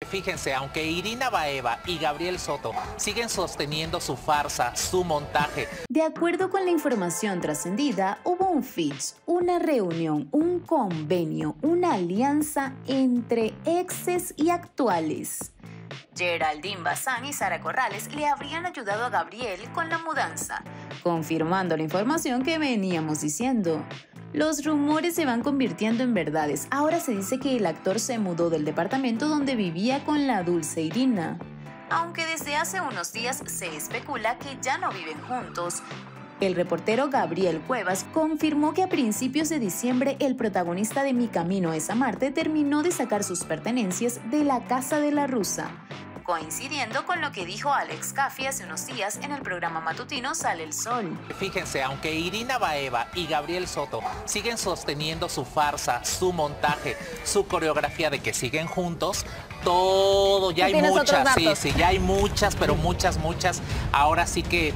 Fíjense, aunque Irina Baeva y Gabriel Soto siguen sosteniendo su farsa, su montaje. De acuerdo con la información trascendida, hubo un fitch, una reunión, un convenio, una alianza entre exes y actuales. Geraldine Bazán y Sara Corrales le habrían ayudado a Gabriel con la mudanza, confirmando la información que veníamos diciendo. Los rumores se van convirtiendo en verdades. Ahora se dice que el actor se mudó del departamento donde vivía con la dulce Irina, aunque desde hace unos días se especula que ya no viven juntos. El reportero Gabriel Cuevas confirmó que a principios de diciembre el protagonista de Mi Camino es a Marte terminó de sacar sus pertenencias de la casa de la rusa, coincidiendo con lo que dijo Alex Caffi hace unos días en el programa matutino Sale el Sol. Fíjense, aunque Irina Baeva y Gabriel Soto siguen sosteniendo su farsa, su montaje, su coreografía de que siguen juntos, todo, ya hay muchas, sí, ya hay muchas, pero muchas, ahora sí que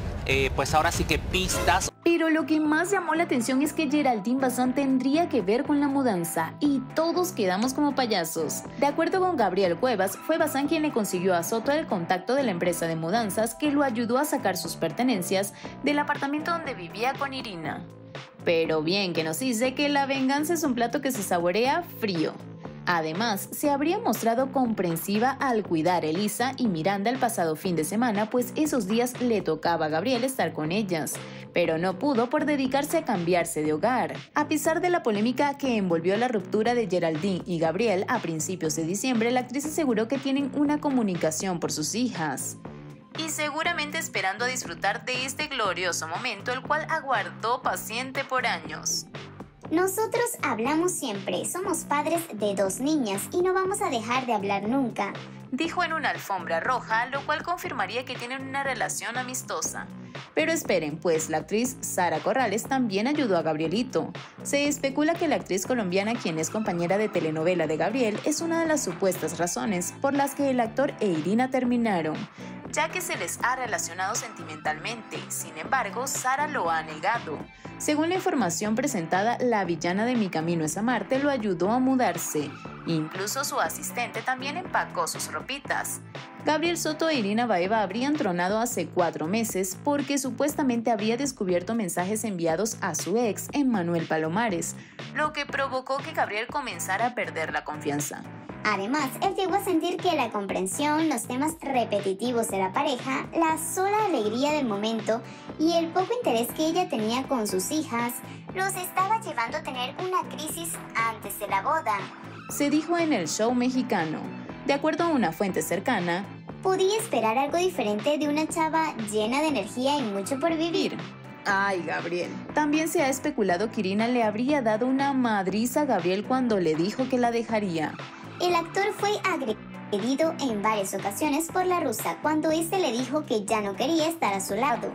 pistas. Pero lo que más llamó la atención es que Geraldine Bazán tendría que ver con la mudanza y todos quedamos como payasos. De acuerdo con Gabriel Cuevas, fue Bazán quien le consiguió a Soto el contacto de la empresa de mudanzas que lo ayudó a sacar sus pertenencias del apartamento donde vivía con Irina. Pero bien que nos dice que la venganza es un plato que se saborea frío. Además, se habría mostrado comprensiva al cuidar a Elisa y Miranda el pasado fin de semana, pues esos días le tocaba a Gabriel estar con ellas, pero no pudo por dedicarse a cambiarse de hogar. A pesar de la polémica que envolvió la ruptura de Geraldine y Gabriel a principios de diciembre, la actriz aseguró que tienen una comunicación por sus hijas. Y seguramente esperando a disfrutar de este glorioso momento, el cual aguardó paciente por años. Nosotros hablamos siempre, somos padres de 2 niñas y no vamos a dejar de hablar nunca, dijo en una alfombra roja, lo cual confirmaría que tienen una relación amistosa. Pero esperen, pues la actriz Sara Corrales también ayudó a Gabrielito. Se especula que la actriz colombiana, quien es compañera de telenovela de Gabriel, es una de las supuestas razones por las que el actor e Irina terminaron, ya que se les ha relacionado sentimentalmente. Sin embargo, Sara lo ha negado. Según la información presentada, la villana de Mi Camino es a Marte lo ayudó a mudarse. Incluso su asistente también empacó sus ropitas. Gabriel Soto e Irina Baeva habrían tronado hace 4 meses porque supuestamente habría descubierto mensajes enviados a su ex, Emmanuel Palomares, lo que provocó que Gabriel comenzara a perder la confianza. Además, él llegó a sentir que la comprensión, los temas repetitivos de la pareja, la sola alegría del momento y el poco interés que ella tenía con sus hijas, los estaba llevando a tener una crisis antes de la boda. Se dijo en el show mexicano. De acuerdo a una fuente cercana, podía esperar algo diferente de una chava llena de energía y mucho por vivir. Ay, Gabriel. También se ha especulado que Irina le habría dado una madriza a Gabriel cuando le dijo que la dejaría. El actor fue agredido en varias ocasiones por la rusa cuando éste le dijo que ya no quería estar a su lado.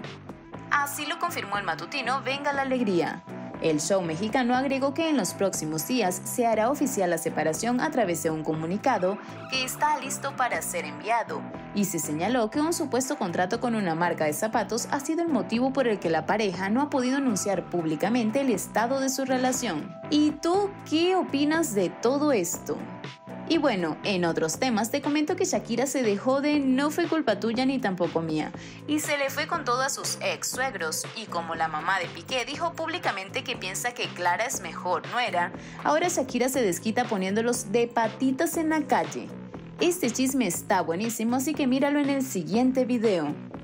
Así lo confirmó el matutino Venga la Alegría. El show mexicano agregó que en los próximos días se hará oficial la separación a través de un comunicado que está listo para ser enviado, y se señaló que un supuesto contrato con una marca de zapatos ha sido el motivo por el que la pareja no ha podido anunciar públicamente el estado de su relación. ¿Y tú qué opinas de todo esto? Y bueno, en otros temas te comento que Shakira se dejó de No fue culpa tuya ni tampoco mía y se le fue con todo a sus ex suegros, y como la mamá de Piqué dijo públicamente que piensa que Clara es mejor nuera, ahora Shakira se desquita poniéndolos de patitas en la calle. Este chisme está buenísimo, así que míralo en el siguiente video.